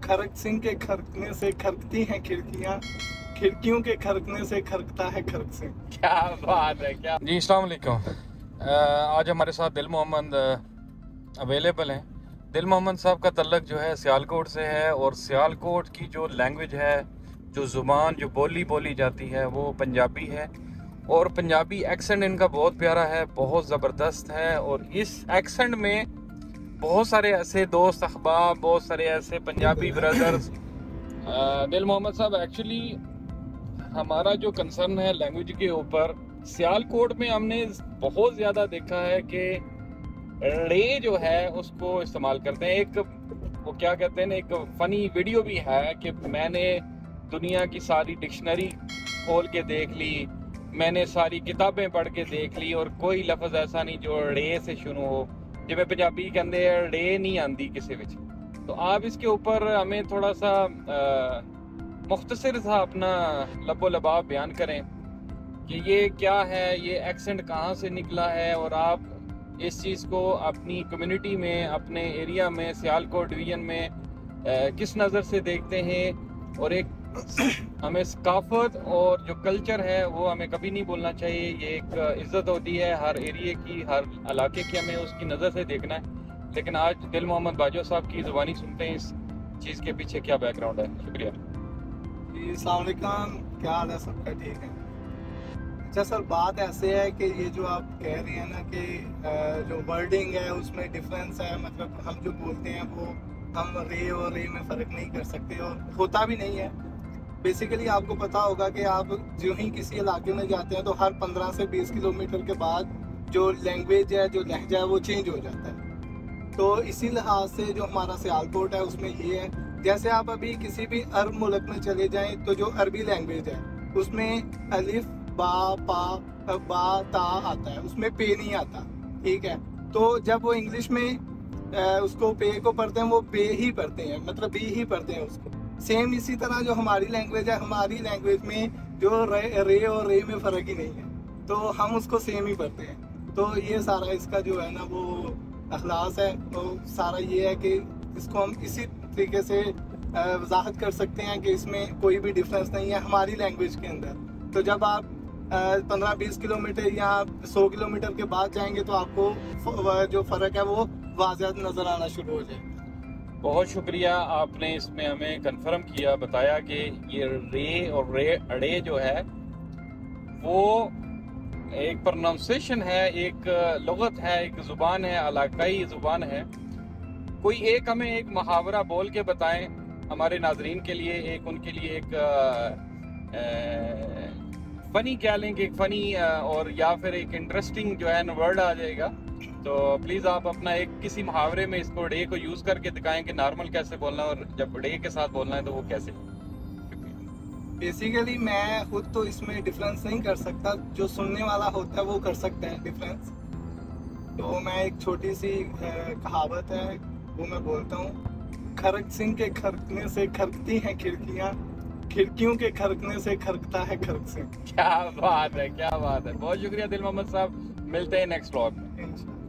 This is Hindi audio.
खरक सिंह के खरकने से खरकती हैं खिड़कियां, खिड़कियों के खरकने से खरकता है खरक सिंह। क्या बात है, क्या जी। अस्सलाम वालेकुम। आज हमारे साथ दिल मोहम्मद अवेलेबल हैं। दिल मोहम्मद साहब का तल्लक जो है सियालकोट से है, और सियालकोट की जो लैंग्वेज है, जो ज़ुबान, जो बोली जाती है वो पंजाबी है, और पंजाबी एक्सेंट इनका बहुत प्यारा है, बहुत ज़बरदस्त है। और इस एक्सेंट में बहुत सारे ऐसे दोस्त अहबाब, बहुत सारे ऐसे पंजाबी ब्रदर्स। दिल मोहम्मद साहब, एक्चुअली हमारा जो कंसर्न है लैंग्वेज के ऊपर, सियालकोट में हमने बहुत ज़्यादा देखा है कि रे जो है उसको इस्तेमाल करते हैं। एक वो क्या कहते हैं, एक फ़नी वीडियो भी है कि मैंने दुनिया की सारी डिक्शनरी खोल के देख ली, मैंने सारी किताबें पढ़ के देख ली, और कोई लफ्ज़ ऐसा नहीं जो रे से शुरू हो, जिमें पंजाबी कहते हैं रे नहीं आती किसी विच। तो आप इसके ऊपर हमें थोड़ा सा मुख्तसर सा अपना लबो लबाब बयान करें कि ये क्या है, ये एक्सेंट कहाँ से निकला है, और आप इस चीज़ को अपनी कम्युनिटी में, अपने एरिया में, सियालकोट डिवीज़न में किस नज़र से देखते हैं। और एक हमें सकाफत और जो कल्चर है वो हमें कभी नहीं भूलना चाहिए। ये एक इज़्ज़त होती है हर एरिए की, हर इलाके की, हमें उसकी नज़र से देखना है। लेकिन आज दिल मोहम्मद बाजवा साहब की ज़ुबानी सुनते हैं इस चीज़ के पीछे क्या बैकग्राउंड है। शुक्रिया जी, अस्सलाम वालेकुम, क्या हाल है सबका? ठीक है। अच्छा सर, बात ऐसे है कि ये जो आप कह रहे हैं ना कि जो वर्डिंग है उसमें डिफरेंस है, मतलब हम जो बोलते हैं वो हम रे और रे में फ़र्क नहीं कर सकते, और होता भी नहीं है। बेसिकली आपको पता होगा कि आप जो ही किसी इलाके में जाते हैं तो हर 15 से 20 किलोमीटर के बाद जो लैंग्वेज है, जो लहजा है, वो चेंज हो जाता है। तो इसी लिहाज से जो हमारा सियालकोट है उसमें ये है, जैसे आप अभी किसी भी अरब मुल्क में चले जाएं तो जो अरबी लैंग्वेज है उसमें अलिफ बा पा बा ता आता है, उसमें पे नहीं आता। ठीक है, तो जब वो इंग्लिश में उसको पे को पढ़ते हैं वो पे ही पढ़ते हैं, मतलब बी ही पढ़ते हैं उसको। सेम इसी तरह जो हमारी लैंग्वेज है, हमारी लैंग्वेज में जो रे और रे में फ़र्क ही नहीं है, तो हम उसको सेम ही पढ़ते हैं। तो ये सारा इसका जो है ना वो अखलास है। तो सारा ये है कि इसको हम इसी तरीके से वजाहत कर सकते हैं कि इसमें कोई भी डिफरेंस नहीं है हमारी लैंग्वेज के अंदर। तो जब आप 15-20 किलोमीटर या 100 किलोमीटर के बाद जाएंगे तो आपको जो फ़र्क है वो वाज़ह नज़र आना शुरू हो जाएगा। बहुत शुक्रिया, आपने इसमें हमें कंफर्म किया, बताया कि ये रे और रे अड़े जो है वो एक प्रोनाउंसिएशन है, एक लुगत है, एक ज़ुबान है, इलाकाई ज़ुबान है। कोई एक हमें एक मुहावरा बोल के बताएं हमारे नाजरीन के लिए, एक उनके लिए एक फ़नी कह लें कि एक फ़नी और या फिर एक इंटरेस्टिंग जो है ना वर्ड आ जाएगा। तो प्लीज़ आप अपना एक किसी मुहावरे में इसको डे को यूज़ करके दिखाएं कि नॉर्मल कैसे बोलना है, और जब डे के साथ बोलना है तो वो कैसे। बेसिकली मैं खुद तो इसमें डिफरेंस नहीं कर सकता, जो सुनने वाला होता है वो कर सकता है डिफरेंस। तो मैं एक छोटी सी कहावत है वो मैं बोलता हूँ। खरक सिंह के खरकने से खरकती हैं खिड़कियाँ, खिड़कियों के खरकने से खरकता है खरक सिंह। क्या बात है, क्या बात है। बहुत शुक्रिया दिल मोहम्मद साहब, मिलते हैं नेक्स्ट व्लॉग में।